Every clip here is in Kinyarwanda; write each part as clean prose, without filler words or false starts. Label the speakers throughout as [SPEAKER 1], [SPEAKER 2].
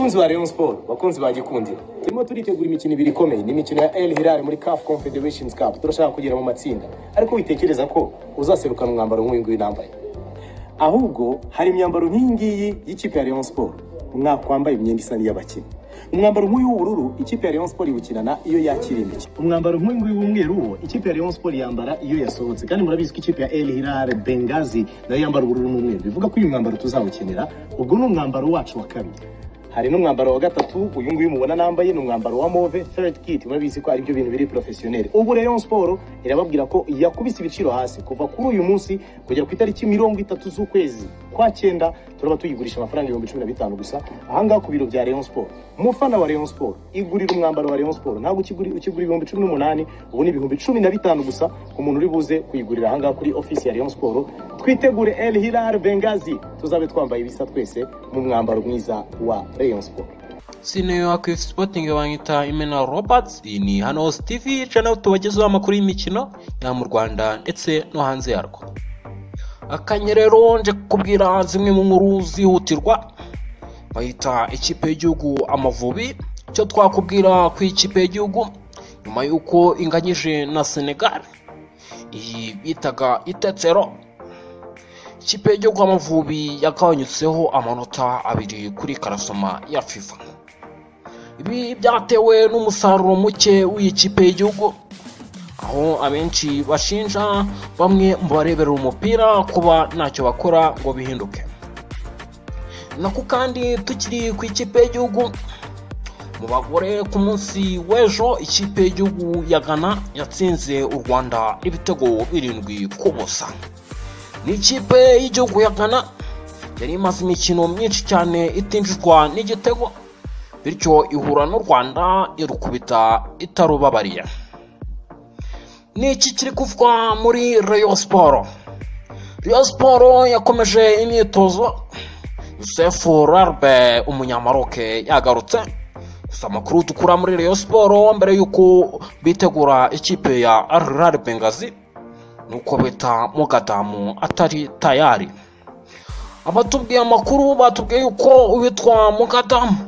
[SPEAKER 1] bakunzi ba Rayon Sport, bakunzi ba Gikundiro, turimo turitegura imikino ibiri ikomeye, ni imikino ya El Hilal muri CAF Confederations Cup. Turashaka kugera mu matsinda, ariko witekereza ko uzaserukana umwambaro nk'uyu w'inambaye. Ahubwo hari imyambaro nk'ingiyi y'ikipe ya Rayon Sport, mwakwambaye imyenda isa n'iy'abakinnyi. Umwambaro nk'uyu w'ubururu ikipe ya Rayon Sport ibukinana iyo yakira imikino. Umwambaro nk'uyu w'umweru ikipe ya Rayon Sport yambara iyo yasohotse. Kandi murabizi ko ikipe ya El Hilal Benghazi nayo yambara ubururu n'umweru. Bivuga ko uyu mwambaro tuzawukenera, ubwo ni umwambaro wacu wa kabiri. Hari n'umwambaro wa gatatu, uyu nguyu mubona nambaye ni umwambaro wa mauve third kit. Murabizi ko ari byo bintu biri professionnel. Ubu Rayon Sport irababwira ko yakubise ibiciro hasi kuva kuri uyu munsi kugera ku itariki 30 z'ukwezi kwa 9 turaba tuyigurisha amafaranga 15,000 gusa ahanga ku biro bya Rayon Sport. Umufana wa Rayon Sport igurira umwambaro wa Rayon Sport ntabwo ukigura 18,000, ubu ni 15,000 gusa ku muntu uri buze kuyigurira ahanga kuri office ya Rayon Sport. Twitegure El Hilal Benghazi, tuzabe twambaye ibisa twese mu mwambaro mwiza wa Rayon Sport.
[SPEAKER 2] Senior Active Sporting wanyita Imena Roberts, ni hano TV channel tubagezaho amakuru y'imikino ya mu Rwanda ndetse no hanze yarwo. Akanyerero nje kubwira zimwe mu nkuru zihutirwa. Bayita ikipe y'igihugu Amavubi, cyo twakubwira ku ikipe y'igihugu nyuma yuko inganyije na Senegal iyi bitaga Itetero. Ikipe y'igihugu Amavubi yakanyutseho amanota 2 kuri karasoma ya FIFA. Ibi byatewe n'umusaruro muke w'ikipe y'igihugu, aho abenshi bashinja bamwe mu barebera umupira kuba ntacyo bakora ngo bihinduke. Nako kandi tukiri ku ikipe y'igihugu mu bagore, ku munsi w'ejo ikipe y'igihugu ya Ghana yatsinze u Rwanda ibitego 7 ku busa. Ni ikipe y'igihugu ya Ghana yari imaze imikino myinshi cyane itinjizwa n'igitego, bityo ihura n'u Rwanda irukubita itarubabariye. Ni iki kiri kuvugwa muri Rayon Sport? Rayon Sport yakomeje imyitozo. Youssef Larbe umunyamaroke yagarutse. Gusa amakuru dukura muri Rayon Sport mbere yuko bitegura ikipe ya Al Hilal Benghazi nuko bita Mugadamu atari tayari. Abatubwiye amakuru batubwiye yuko uwitwa Mugadamu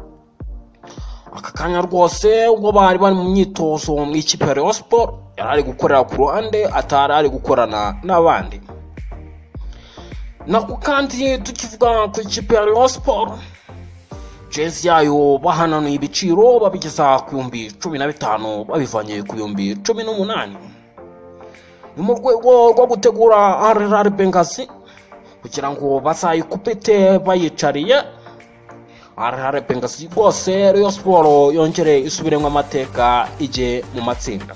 [SPEAKER 2] akakanya rwose ubwo bari mu myitozo mu ikipe ya Rayon Sport yari gukorera ku ruhande, atari ari gukorana n'abandi. Nako kandi tukivuga ku ikipe ya Rayon Sport, jezi yayo bahananuye ibiciro babigeza ku 15,000 babivanye ku 18,000. Ni mu rwego rwo gutegura Al Hilal Benghazi kugira ngo bazayikupite bayicariye. Al Hilal Benghazi bose Rayon Sport yongere isubiremo amateka ije mu matsinda.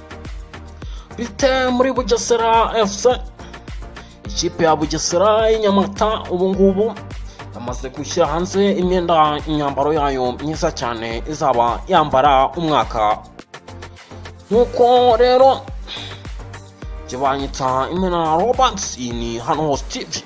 [SPEAKER 2] Bite muri Bugesera FC, ikipe ya Bugesera y'Inyamata ubu ngubu amaze gushyira hanze imyambaro yayo myiza cyane izaba yambara umwaka. Nuko rero jibanyita Imena Roberts, ni hano TV.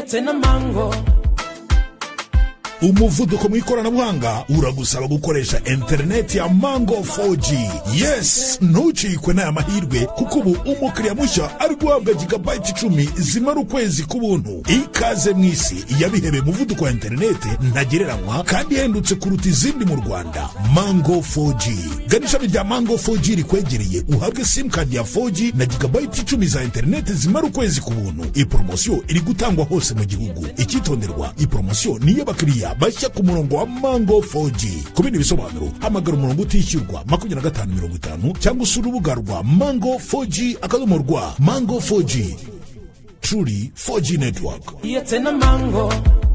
[SPEAKER 3] tena mango.
[SPEAKER 4] Umuvuduko mu ikoranabuhanga uragusaba gukoresha internet ya Mango 4G. Yes, ntucikwe n'aya mahirwe kuko ubu umukiriya mushya ari guhabwa gigabyte 10 zimara ukwezi kubuntu. Ikaze mwisi yabihebe muvuduko wa internet ntagereranywa kandi hendutse kuruta izindi mu Rwanda. Mango 4G. Ganisha rya Mango 4G rikwegereye uhabwe sim card ya 4G na gigabyte 10 za internet zimara ukwezi kubuntu. Iyi promotion iri gutangwa hose mu gihugu. Ikitonderwa, iyi promotion ni y'abakiriya bashya ku murongo wa Mango 4G. Ku bindi bisobanuro hamagara umurongo utishyurwa 2550 cyangwa usura urubuga rwa Mango 4G _rwa. Mango 4G, truly 4G network.
[SPEAKER 3] Tena mango.